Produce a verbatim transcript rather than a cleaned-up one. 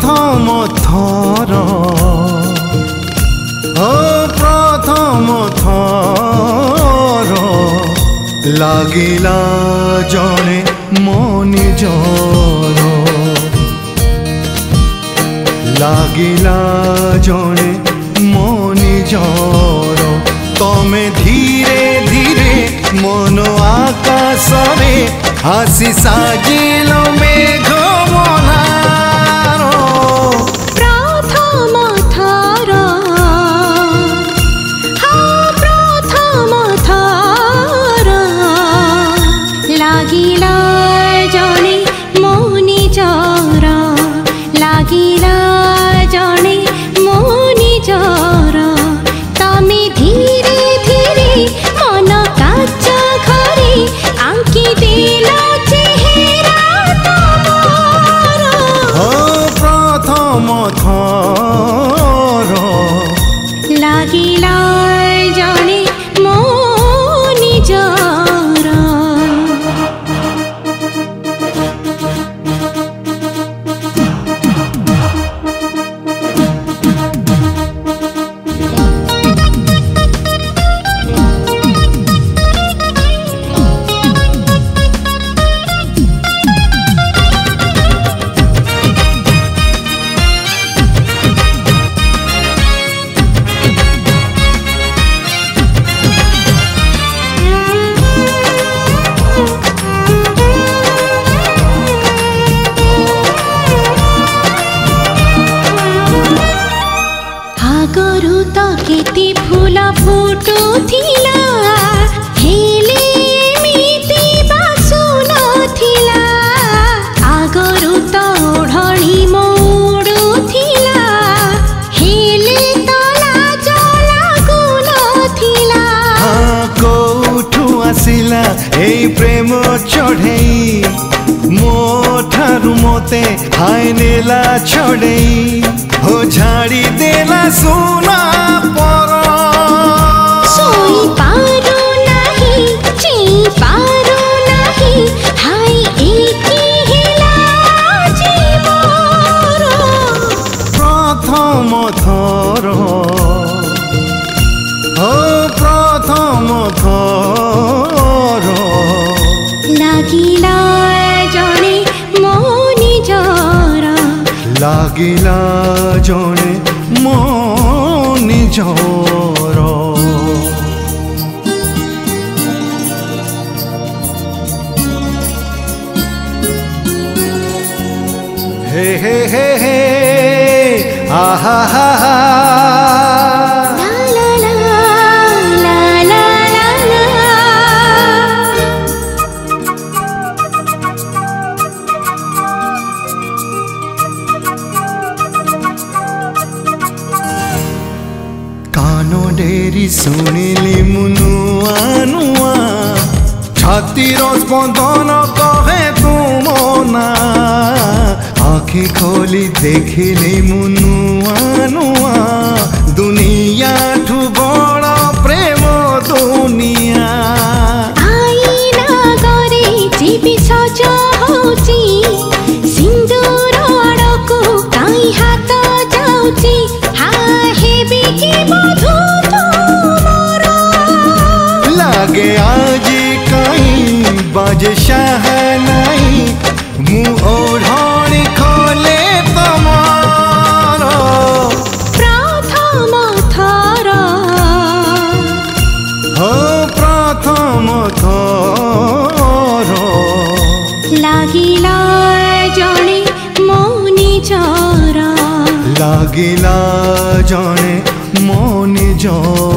प्रथम थर ओ प्रथम थर लागिला जने मो निजर लागिला जने मो निजर तमे धीरे धीरे मन आकाश में आसी साजिल मेघ मनार प्रथम थर हाँ प्रथम थर लागिला जने मो निजर लागिला जने मो निजर तमे धीरे धीरे मन काच घरे आंकी देला चेहरा तमर ओ प्रथम थर लागिला जने मो निजर आगरू तो केते फूल फुटुथिला हेले एमिति बासु नथिला आगरू तो ओढ़णी मोडुथिला हेले तला जला गुनथिला कोठु आसिला ए प्रेम चढ़ई मो ठारू मोते हाय नेला छड़ई हो झाड़ी देला सोना पर सोई पारो नाही चेई पारो नाही हाय एकी हेला जीवर प्रथम थर हो प्रथम थर लागिला जने मो निजर लागिला जने मो निजर हे हे हे हे आहा हा हा ला ला ला ला ला ला कानो डेरी सुनिली मुनुआ नुआ छातीर स्पंदन कहे तुम ना आँखि खोली देखिली मुनुआ नुआ दुनिया ठू बड़ प्रेम दुनिया आईना गरे जीवी सज होची सिंदूर आड़को काई हाथ जाउची हा हेबी की मधु तुमर लागे आज कहीं बाजे शहनाई मुँह ओढ़नी खोले तमार प्रथम थर हो प्रथम थर लागिला जने मो निजर लागिला जने मो निजर